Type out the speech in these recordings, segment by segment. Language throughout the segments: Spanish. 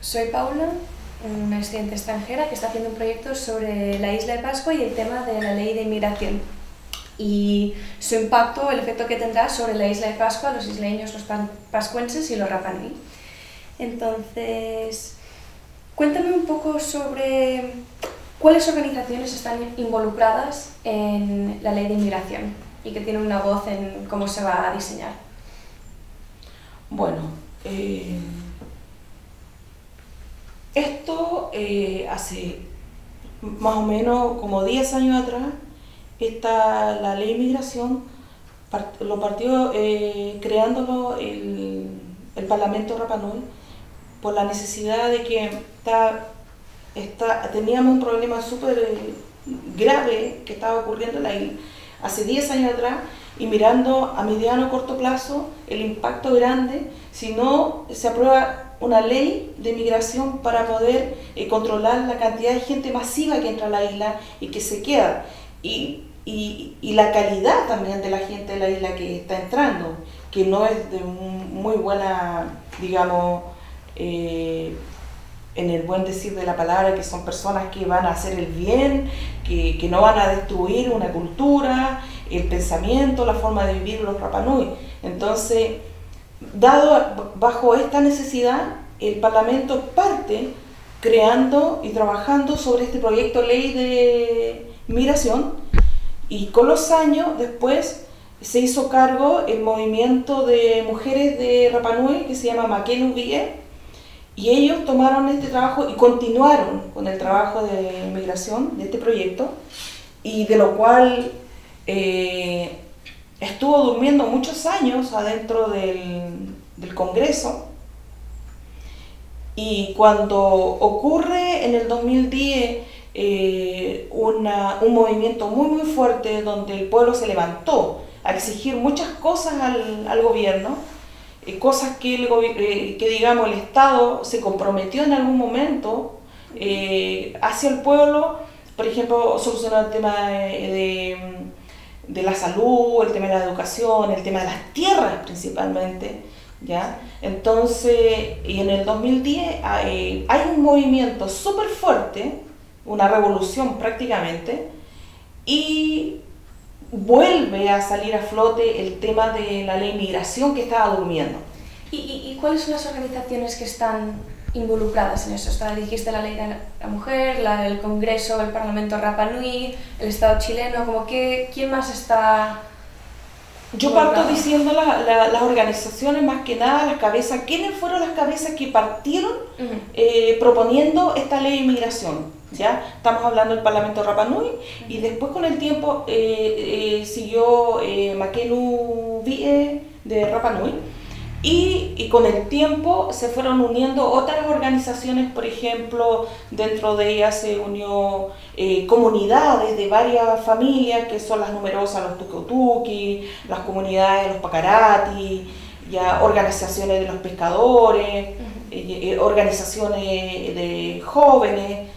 Soy Paula, una estudiante extranjera que está haciendo un proyecto sobre la isla de Pascua y el tema de la ley de inmigración y su impacto, el efecto que tendrá sobre la isla de Pascua, los isleños, los pascuenses y los Rapa Nui. Entonces, cuéntame un poco sobre cuáles organizaciones están involucradas en la ley de inmigración y que tienen una voz en cómo se va a diseñar. Bueno, esto hace más o menos como 10 años atrás, la ley de inmigración lo partió creándolo el Parlamento Rapa Nui por la necesidad de que teníamos un problema súper grave que estaba ocurriendo en la isla hace 10 años atrás, y mirando a mediano o corto plazo el impacto grande si no se aprueba una ley de migración para poder controlar la cantidad de gente masiva que entra a la isla y que se queda, y la calidad también de la gente de la isla que está entrando, que no es de muy buena, digamos, en el buen decir de la palabra, que son personas que van a hacer el bien, que no van a destruir una cultura, el pensamiento, la forma de vivir los Rapa Nui. Entonces, bajo esta necesidad, el Parlamento parte creando y trabajando sobre este proyecto de ley de migración, y con los años después se hizo cargo el movimiento de mujeres de Rapa Nui que se llama Makenu Vie, y ellos tomaron este trabajo y continuaron con el trabajo de migración de este proyecto, y de lo cual estuvo durmiendo muchos años adentro del Congreso. Y cuando ocurre en el 2010 un movimiento muy fuerte donde el pueblo se levantó a exigir muchas cosas al gobierno, cosas que digamos el Estado se comprometió en algún momento hacia el pueblo, por ejemplo, solucionar el tema de la salud, el tema de la educación, el tema de las tierras principalmente, ¿ya? Entonces, y en el 2010 hay un movimiento súper fuerte, una revolución prácticamente, y vuelve a salir a flote el tema de la ley de migración que estaba durmiendo. ¿Y cuáles son las organizaciones que están involucradas en eso? Dijiste la ley de la mujer, la del Congreso, el Parlamento Rapa Nui, el Estado chileno, como que, ¿quién más está? Yo parto diciendo las organizaciones, más que nada las cabezas. ¿Quiénes fueron las cabezas que partieron proponiendo esta ley de inmigración? ¿Ya? Estamos hablando del Parlamento Rapa Nui, y después con el tiempo siguió Makenu Vie de Rapa Nui, y con el tiempo se fueron uniendo otras organizaciones. Por ejemplo, dentro de ellas se unió comunidades de varias familias, que son las numerosas, los Tuqueutuqui, las comunidades de los Pacarati, ya, organizaciones de los pescadores, organizaciones de jóvenes,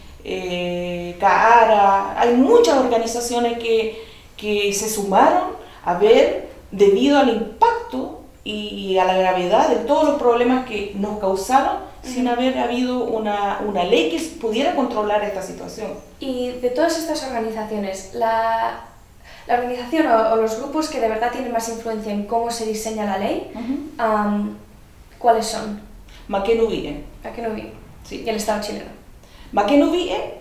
Caara. Hay muchas organizaciones que se sumaron a ver, debido al impacto y a la gravedad de todos los problemas que nos causaron, sin haber habido una ley que pudiera controlar esta situación. Y de todas estas organizaciones, la organización o los grupos que de verdad tienen más influencia en cómo se diseña la ley, ¿cuáles son? Makenu Vie. Makenu Vie. Sí. Y el Estado chileno. Makenu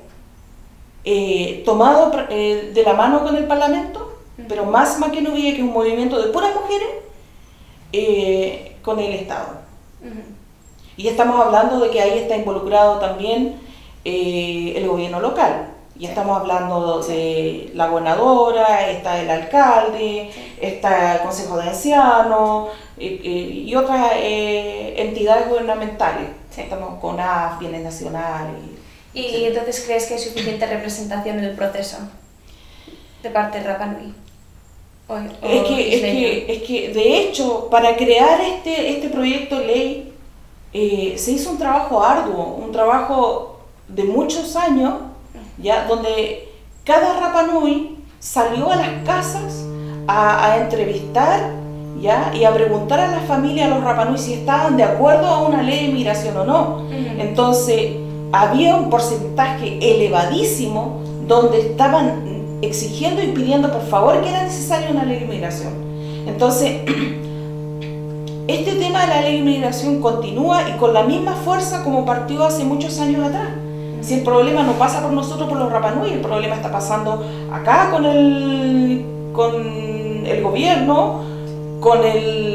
Vie, tomado de la mano con el Parlamento, pero más Makenu Vie, que es un movimiento de puras mujeres, con el Estado. Y estamos hablando de que ahí está involucrado también el gobierno local. Y estamos hablando de la gobernadora, está el alcalde, está el consejo de ancianos y otras entidades gubernamentales. Estamos con AF, Bienes Nacionales. ¿Y entonces crees que hay suficiente representación en el proceso de parte de Rapa Nui? Es que de hecho, para crear este proyecto de ley se hizo un trabajo arduo, un trabajo de muchos años, ya, donde cada Rapa Nui salió a las casas a entrevistar ¿ya? Y a preguntar a las familias, a los Rapa Nui, si estaban de acuerdo a una ley de migración o no. Entonces, había un porcentaje elevadísimo donde estaban exigiendo y pidiendo por favor que era necesaria una ley de migración. Entonces, este tema de la ley de migración continúa y con la misma fuerza como partió hace muchos años atrás. Si el problema no pasa por nosotros, por los Rapa Nui, el problema está pasando acá con el gobierno, con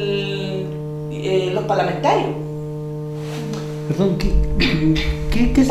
los parlamentarios. Perdón, ¿qué